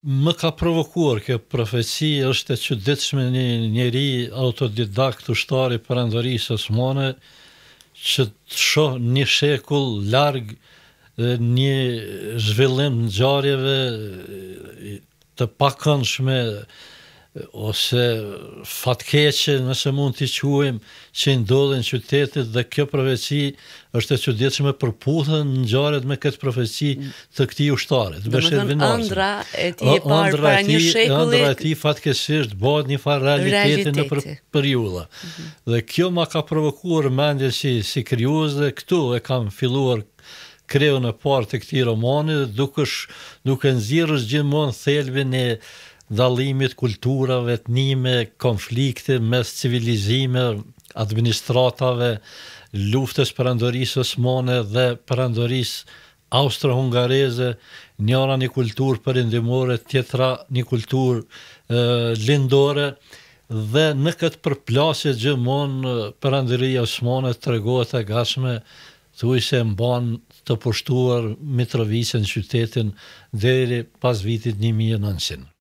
Më ka provokuar kjo profeci, është e çuditshme një njeri autodidakt ushtari perandorisë osmane që të shoh një shekull larg një zhvillim ngjarjeve të pakëndshme ose fatkeqe, nëse mund t'i quajmë, që ndodhin në qytetit dhe kjo profeci është e çuditshme, përputhen ngjarjet me këtë profeci të këtij ushtari, të Beshir Binazit. Ëndra e tij e parë para një shekulli, ëndra e tij fatkeqësisht bëhet një farë realiteti në periudha. Dhe kjo ma ka provokuar mendje si krijues dhe këtu e kam filluar kreun e parë të këtij romani, duke nxjerrës gjithmonë thelbin e dallimit kulturave, etnime, konflikte mes civilizime, administratave, luftës perandorisë osmane dhe perandorisë austro-hungareze, njëra një kulturë perëndimore, tjetra një kulturë lindore, dhe në këtë përplasje gjithmonë perandoria osmane tregohet e gatshme, thuaj se mban të pushtuar Mitrovicën, qytetin deri pas vitit 1900.